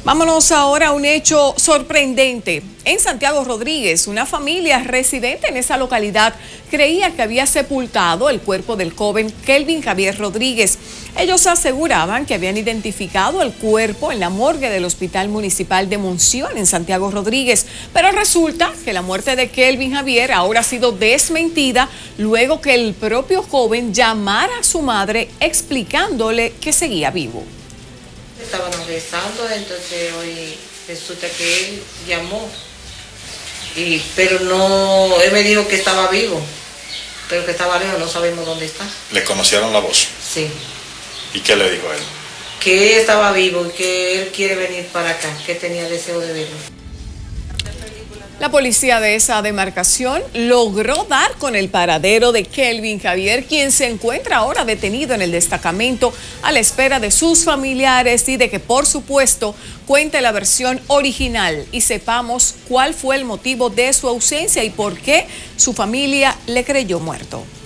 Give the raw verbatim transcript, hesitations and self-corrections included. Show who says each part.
Speaker 1: Vámonos ahora a un hecho sorprendente. En Santiago Rodríguez, una familia residente en esa localidad creía que había sepultado el cuerpo del joven Kelvin Javier Rodríguez. Ellos aseguraban que habían identificado el cuerpo en la morgue del Hospital Municipal de Monción en Santiago Rodríguez, pero resulta que la muerte de Kelvin Javier ahora ha sido desmentida luego que el propio joven llamara a su madre explicándole que seguía vivo.
Speaker 2: Estábamos rezando, entonces hoy resulta que él llamó, y, pero no, él me dijo que estaba vivo, pero que estaba lejos, no sabemos dónde está.
Speaker 3: ¿Le conocieron la voz?
Speaker 2: Sí.
Speaker 3: ¿Y qué le dijo él?
Speaker 2: Que él estaba vivo y que él quiere venir para acá, que tenía deseo de verlo.
Speaker 1: La policía de esa demarcación logró dar con el paradero de Kelvin Javier, quien se encuentra ahora detenido en el destacamento a la espera de sus familiares y de que, por supuesto, cuente la versión original y sepamos cuál fue el motivo de su ausencia y por qué su familia le creyó muerto.